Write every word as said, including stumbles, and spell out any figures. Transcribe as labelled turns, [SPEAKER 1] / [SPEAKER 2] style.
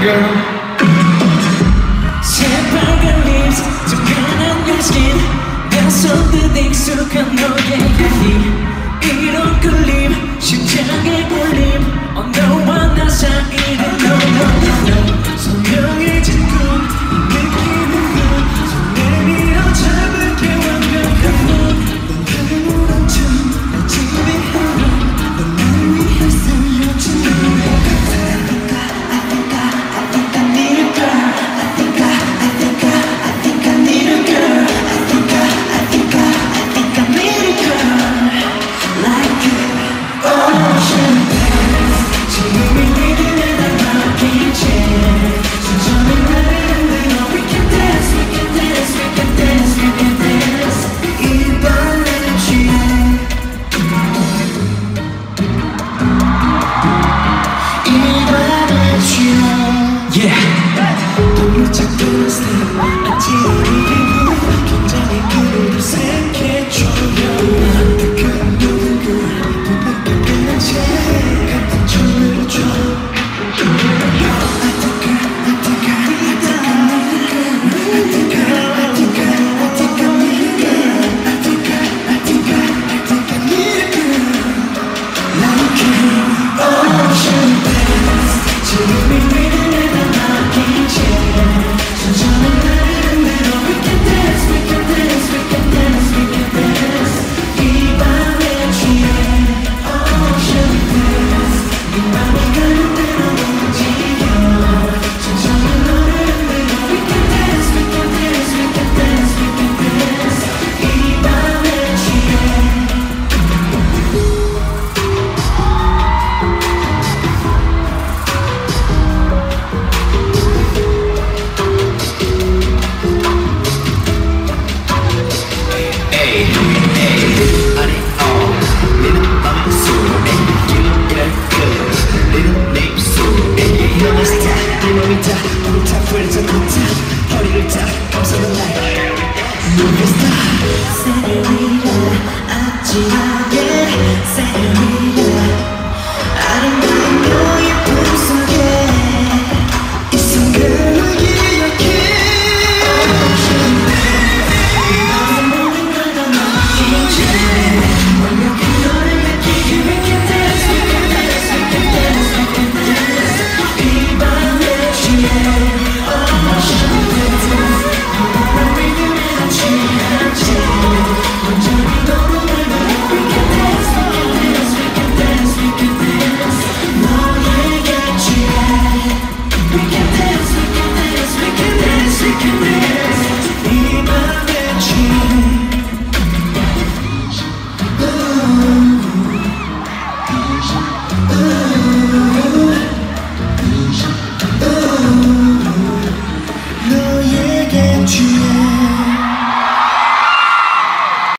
[SPEAKER 1] girl. 새빨간 lips, 뜨끈한 your skin. 내 손끝 익숙한 너의 향기. 이런 끌림, 심장의 울림. Oh, 너와 나 사이를 no, no, no, no. 선명해진 꿈, 느끼는 꿈. 손 내밀어 잡을게 완벽한 넌. 넌 흐르는 춤, 내 지배하는 넌 날 위해 살려준 노래. I think I, I think I need a girl. I think I, I think I, I think I need a girl. I think I, I think I, I think I need a girl like you. Ocean dance, 지금이 믿음에 날 맡기지. 천천히 나를 흔들어. We can dance, we can dance, we can dance, we can dance. 이 밤에 취해. 이 밤에 취해. Yeah. 동물적인 스텝, 아찔한 기분. 긴장의 그루를 색해줘. 그 누군가 끝난 채 같은 춤을 춰. I think I, I think I, I think I need a girl. I think I, I think I, I think I need a girl. I think I, I think I, I think I need a girl like you. Ocean dance, 지금이 믿음에 날 맡기지. 천천히 나를 흔들어. We can dance, we can dance, we can dance, we can dance. 이 밤에 취해. Ocean dance, 네 맘이 가는 대로 움직여. 천천히 너를 흔들어. We can dance, we can dance, we can dance, we can dance. 이 밤에 취해. 에이 에이 아니 어 니는 맘속에 기분 이랄 그 니는 내 입속에 너의 스타일 네 맘이 다 우리 다 프레저 다 허리를 다 감싸는 날 너의 스타일 세레리라 아찔하게 세레리라